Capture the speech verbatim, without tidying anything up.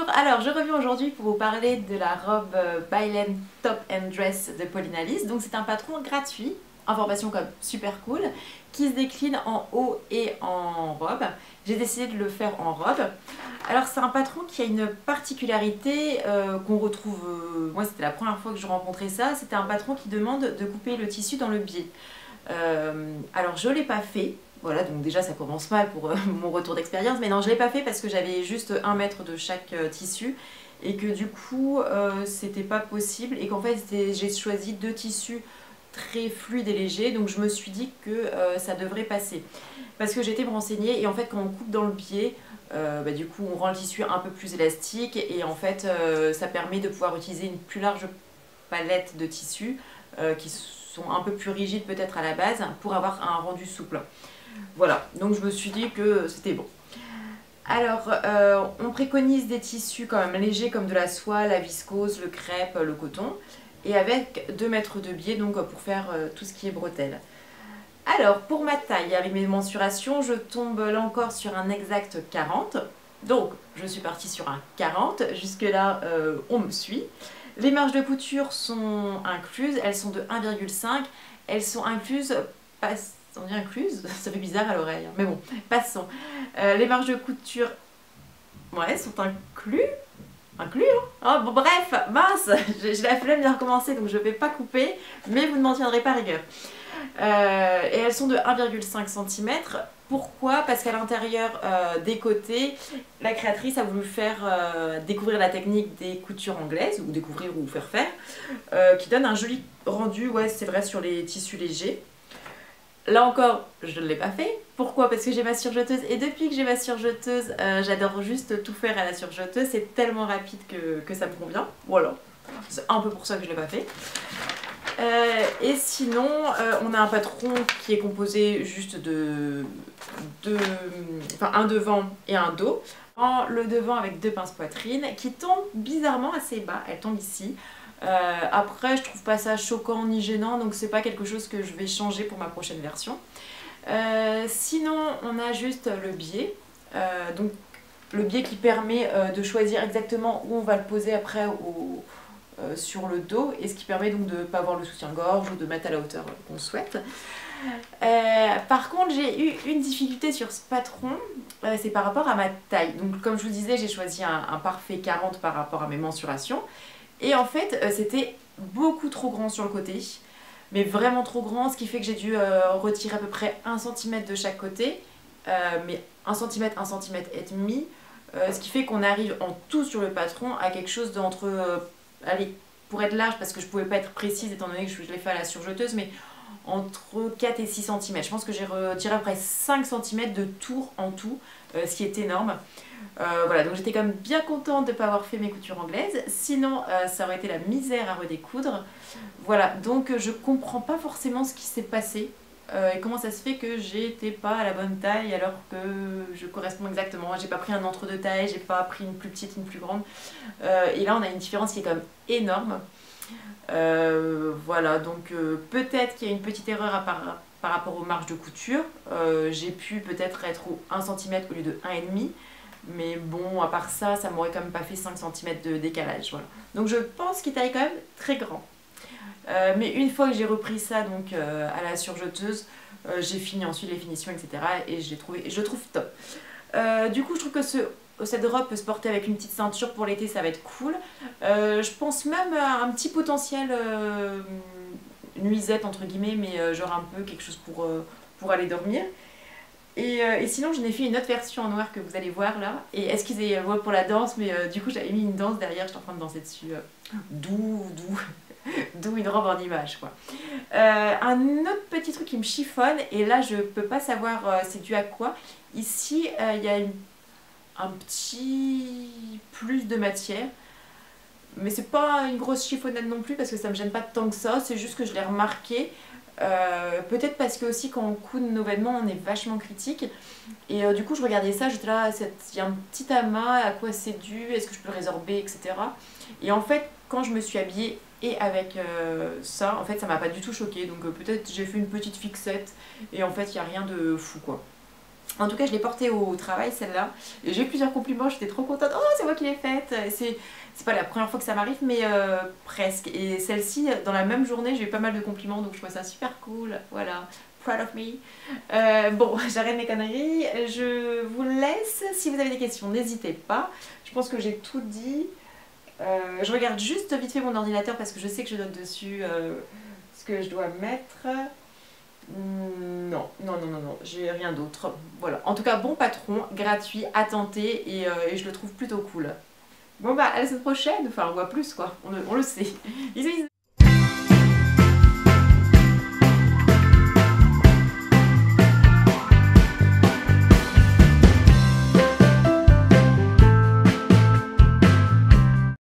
Alors je reviens aujourd'hui pour vous parler de la robe euh, Bylen Top and Dress de Pauline Alice. Donc c'est un patron gratuit, information comme super cool, qui se décline en haut et en robe. J'ai décidé de le faire en robe. Alors c'est un patron qui a une particularité euh, qu'on retrouve, euh, moi c'était la première fois que je rencontrais ça, c'était un patron qui demande de couper le tissu dans le biais. Euh, alors je ne l'ai pas fait. Voilà, donc déjà ça commence mal pour euh, mon retour d'expérience, mais non, je ne l'ai pas fait parce que j'avais juste un mètre de chaque euh, tissu et que du coup euh, c'était pas possible et qu'en fait j'ai choisi deux tissus très fluides et légers, donc je me suis dit que euh, ça devrait passer. Parce que j'ai été me renseigner et en fait quand on coupe dans le biais, euh, bah, du coup on rend le tissu un peu plus élastique et en fait euh, ça permet de pouvoir utiliser une plus large palette de tissus euh, qui sont un peu plus rigides peut-être à la base pour avoir un rendu souple. Voilà, donc je me suis dit que c'était bon. Alors, euh, on préconise des tissus quand même légers comme de la soie, la viscose, le crêpe, le coton, et avec deux mètres de biais donc pour faire euh, tout ce qui est bretelle. Alors, pour ma taille, avec mes mensurations, je tombe là encore sur un exact quarante. Donc, je suis partie sur un quarante, jusque là euh, on me suit. Les marges de couture sont incluses, elles sont de un virgule cinq, elles sont incluses, pas... on dit incluse, ça fait bizarre à l'oreille, hein. Mais bon, passons. Euh, les marges de couture, ouais, sont inclus, inclus, hein. Oh, bon, bref, mince, j'ai la flemme de recommencer, donc je ne vais pas couper, mais vous ne m'en tiendrez pas rigueur. Euh, et elles sont de un virgule cinq centimètres. Pourquoi? Parce qu'à l'intérieur euh, des côtés, la créatrice a voulu faire euh, découvrir la technique des coutures anglaises, ou découvrir ou faire faire, euh, qui donne un joli rendu, ouais, c'est vrai, sur les tissus légers. Là encore, je ne l'ai pas fait. Pourquoi? Parce que j'ai ma surjeteuse et depuis que j'ai ma surjeteuse, euh, j'adore juste tout faire à la surjeteuse. C'est tellement rapide que, que ça me convient. Voilà, c'est un peu pour ça que je ne l'ai pas fait. Euh, et sinon, euh, on a un patron qui est composé juste de, de enfin, un devant et un dos. En, le devant avec deux pinces poitrine qui tombent bizarrement assez bas. Elle tombe ici. Euh, après, je trouve pas ça choquant ni gênant, donc c'est pas quelque chose que je vais changer pour ma prochaine version. Euh, sinon, on a juste le biais, euh, donc le biais qui permet euh, de choisir exactement où on va le poser après au, euh, sur le dos, et ce qui permet donc de ne pas avoir le soutien-gorge ou de mettre à la hauteur qu'on souhaite. Euh, par contre, j'ai eu une difficulté sur ce patron, euh, c'est par rapport à ma taille. Donc, comme je vous disais, j'ai choisi un, un parfait quarante par rapport à mes mensurations. Et en fait, euh, c'était beaucoup trop grand sur le côté, mais vraiment trop grand, ce qui fait que j'ai dû euh, retirer à peu près un centimètre de chaque côté, euh, mais un centimètre, un centimètre et demi, euh, ce qui fait qu'on arrive en tout sur le patron à quelque chose d'entre, euh, allez, pour être large, parce que je pouvais pas être précise étant donné que je l'ai fait à la surjeteuse, mais entre quatre et six centimètres. Je pense que j'ai retiré à peu près cinq centimètres de tour en tout, euh, ce qui est énorme. Euh, voilà, donc j'étais quand même bien contente de ne pas avoir fait mes coutures anglaises, sinon euh, ça aurait été la misère à redécoudre. Voilà, donc je comprends pas forcément ce qui s'est passé euh, et comment ça se fait que j'étais pas à la bonne taille alors que je corresponds exactement. J'ai pas pris un entre-deux taille, j'ai pas pris une plus petite, une plus grande. Euh, et là on a une différence qui est quand même énorme. Euh, voilà, donc euh, peut-être qu'il y a une petite erreur à par, par rapport aux marges de couture. Euh, j'ai pu peut-être être au un centimètre au lieu de un virgule cinq. Mais bon, à part ça, ça m'aurait quand même pas fait cinq centimètres de décalage. Voilà. Donc je pense qu'il taille quand même très grand. Euh, mais une fois que j'ai repris ça donc, euh, à la surjeteuse, euh, j'ai fini ensuite les finitions, et cetera. Et je, trouvé, je trouve top. Euh, du coup, je trouve que ce, cette robe peut se porter avec une petite ceinture pour l'été, ça va être cool. Euh, je pense même à un petit potentiel euh, nuisette, entre guillemets, mais euh, genre un peu quelque chose pour, euh, pour aller dormir. Et, euh, et sinon, j'en ai fait une autre version en noir que vous allez voir là. Et excusez-moi pour la danse, mais euh, du coup, j'avais mis une danse derrière, j'étais en train de danser dessus. Euh, d'où, d'où, d'où une robe en image, quoi. Euh, un autre petit truc qui me chiffonne, et là, je peux pas savoir euh, c'est dû à quoi. Ici, il euh, y a une, un petit plus de matière. Mais c'est pas une grosse chiffonnade non plus, parce que ça me gêne pas tant que ça. C'est juste que je l'ai remarqué. Euh, peut-être parce que aussi quand on coude nos vêtements on est vachement critique et euh, du coup je regardais ça, j'étais là, il y a un petit amas, à quoi c'est dû, est-ce que je peux le résorber, et cetera. Et en fait quand je me suis habillée et avec euh, ça, en fait ça m'a pas du tout choqué, donc euh, peut-être j'ai fait une petite fixette et en fait il n'y a rien de fou quoi. En tout cas, je l'ai portée au travail, celle-là. J'ai eu plusieurs compliments, j'étais trop contente. Oh, c'est moi qui l'ai faite. C'est c'est pas la première fois que ça m'arrive, mais euh, presque. Et celle-ci, dans la même journée, j'ai eu pas mal de compliments, donc je trouvais ça super cool. Voilà. Proud of me. Euh, bon, j'arrête mes conneries. Je vous laisse. Si vous avez des questions, n'hésitez pas. Je pense que j'ai tout dit. Euh, je regarde juste vite fait mon ordinateur parce que je sais que je note dessus euh, ce que je dois mettre. Non, non, non, non, non, j'ai rien d'autre. Voilà. En tout cas, bon patron, gratuit, à tenter et, euh, et je le trouve plutôt cool. Bon bah, à la semaine prochaine, enfin on voit plus quoi, on le, on le sait. Bisous, bisous.